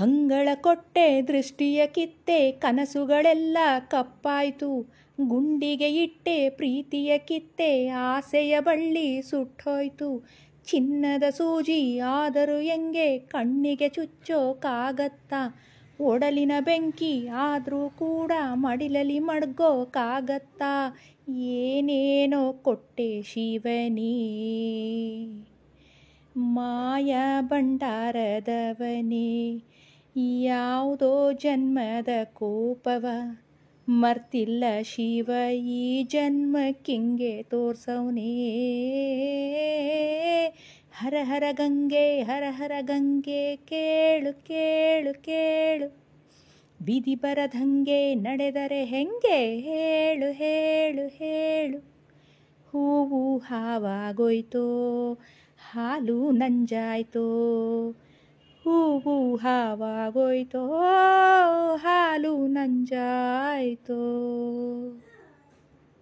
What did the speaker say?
ಕಂಗಳ ಕೊಟ್ಟೆ ದೃಷ್ಟಿಯ ಕಿತ್ತೆ ಕನಸುಗಳೆಲ್ಲ ಕಪ್ಪಾಯ್ತು. ಗುಂಡಿಗೆ ಇಟ್ಟೆ ಪ್ರೀತಿಯ ಕಿತ್ತೆ ಆಸೆಯ ಬಳ್ಳಿ ಸುಟ್ಟೋಯ್ತು. ಚಿನ್ನದ ಸೂಜಿ ಆದರೂ ಹೆಂಗೆ ಕಣ್ಣಿಗೆ ಚುಚ್ಚೋಕಾಗತ್ತ. ಒಡಲಿನ ಬೆಂಕಿ ಆದರೂ ಕೂಡ ಮಡಿಲಲ್ಲಿ ಮಡ್ಗೋಕಾಗತ್ತ. ಏನೇನೋ ಕೊಟ್ಟೆ ಶಿವನೇ ಮಾಯ ಭಂಡಾರದವನೇ. ಯಾವುದೋ ಜನ್ಮದ ಕೋಪವ ಮರ್ತಿಲ್ಲ ಶಿವ ಈ ಜನ್ಮಕ್ಕಿಂಗೆ ತೋರ್ಸವ್ನೇ. ಹರ ಹರ ಗಂಗೆ ಹರ ಹರ ಗಂಗೆ ಕೇಳು ಕೇಳು ಕೇಳು. ವಿಧಿ ಬರದಂಗೆ ನಡೆದರೆ ಹೆಂಗೆ ಹೇಳು ಹೇಳು ಹೇಳು. ಹೂವು ಹಾವಾಗೋಯ್ತೋ ಹಾಲು ನಂಜಾಯ್ತೋ. ಹೂವು ಹಾವಾಗೋಯ್ತೋ ಹಾಲು ನಂಜಾಯ್ತೋ.